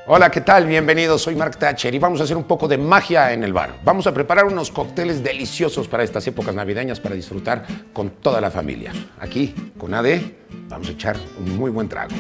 Hola, ¿qué tal? Bienvenidos, soy Mark Thatcher y vamos a hacer un poco de magia en el bar. Vamos a preparar unos cócteles deliciosos para estas épocas navideñas para disfrutar con toda la familia. Aquí, con AD, vamos a echar un muy buen trago.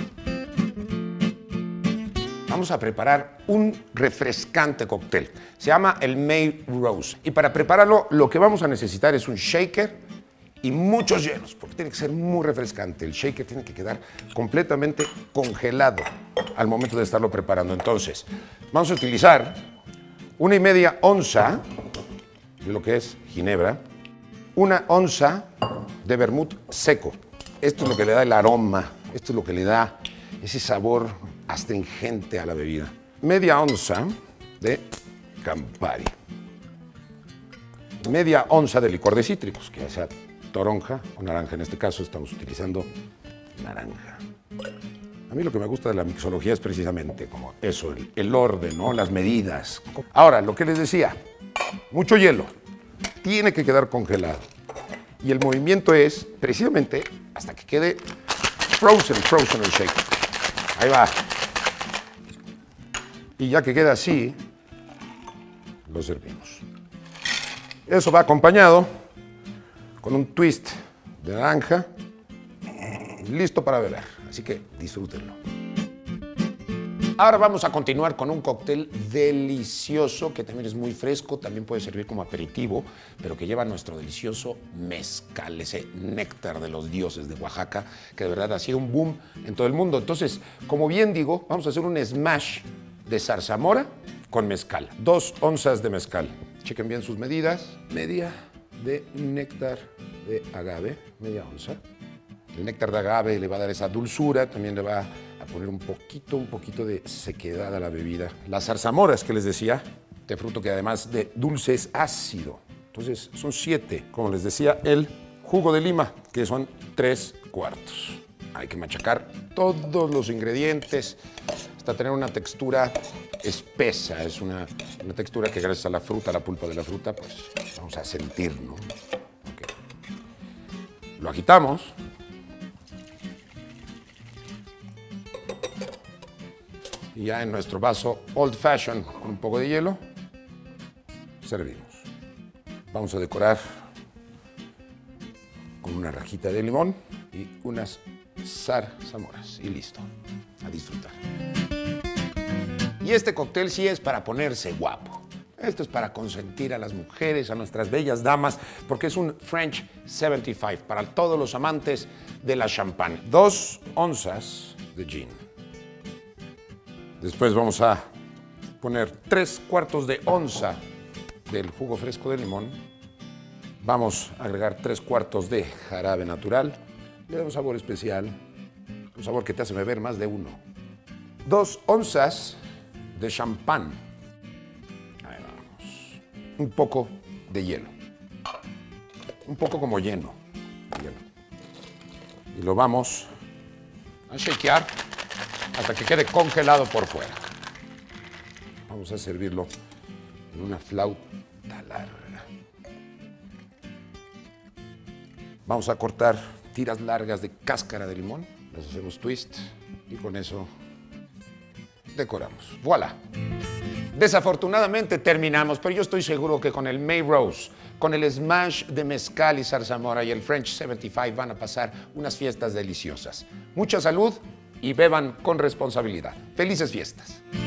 Vamos a preparar un refrescante cóctel. Se llama el May Rose. Y para prepararlo, lo que vamos a necesitar es un shaker y muchos hielos, porque tiene que ser muy refrescante. El shaker tiene que quedar completamente congelado al momento de estarlo preparando. Entonces, vamos a utilizar 1,5 onza de lo que es ginebra, 1 onza de vermut seco. Esto es lo que le da el aroma, esto es lo que le da ese sabor astringente a la bebida. Media onza de Campari. Media onza de licor de cítricos, que ya sea toronja o naranja. En este caso estamos utilizando naranja. A mí lo que me gusta de la mixología es precisamente como eso, el orden, ¿no? Las medidas. Ahora, lo que les decía, mucho hielo, tiene que quedar congelado. Y el movimiento es precisamente hasta que quede frozen el shake. Ahí va. Y ya que queda así, lo servimos. Eso va acompañado con un twist de naranja, listo para beber. Así que disfrútenlo. Ahora vamos a continuar con un cóctel delicioso que también es muy fresco, también puede servir como aperitivo, pero que lleva nuestro delicioso mezcal, ese néctar de los dioses de Oaxaca, que de verdad ha sido un boom en todo el mundo. Entonces, como bien digo, vamos a hacer un smash de zarzamora con mezcal. 2 onzas de mezcal. Chequen bien sus medidas. Media de néctar de agave, media onza. El néctar de agave le va a dar esa dulzura, también le va a poner un poquito de sequedad a la bebida. Las zarzamoras que les decía, de fruto que además de dulce es ácido. Entonces son 7, como les decía, el jugo de lima, que son 3/4. Hay que machacar todos los ingredientes hasta tener una textura espesa. Es una textura que gracias a la fruta, a la pulpa de la fruta, pues vamos a sentir, ¿no? Okay. Lo agitamos. Y ya en nuestro vaso Old Fashion con un poco de hielo, servimos. Vamos a decorar con una rajita de limón y unas zarzamoras. Y listo, a disfrutar. Y este cóctel sí es para ponerse guapo. Esto es para consentir a las mujeres, a nuestras bellas damas, porque es un French 75 para todos los amantes de la champán. 2 onzas de gin. Después vamos a poner 3/4 de onza del jugo fresco de limón. Vamos a agregar 3/4 de jarabe natural. Le da un sabor especial, un sabor que te hace beber más de uno. 2 onzas de champán. Ahí vamos. Un poco de hielo. Un poco como lleno. Hielo. Y lo vamos a shakear hasta que quede congelado por fuera. Vamos a servirlo en una flauta larga. Vamos a cortar tiras largas de cáscara de limón. Las hacemos twist y con eso decoramos. ¡Voilà! Desafortunadamente terminamos, pero yo estoy seguro que con el May Rose, con el smash de mezcal y zarzamora y el French 75 van a pasar unas fiestas deliciosas. Mucha salud y beban con responsabilidad. ¡Felices fiestas!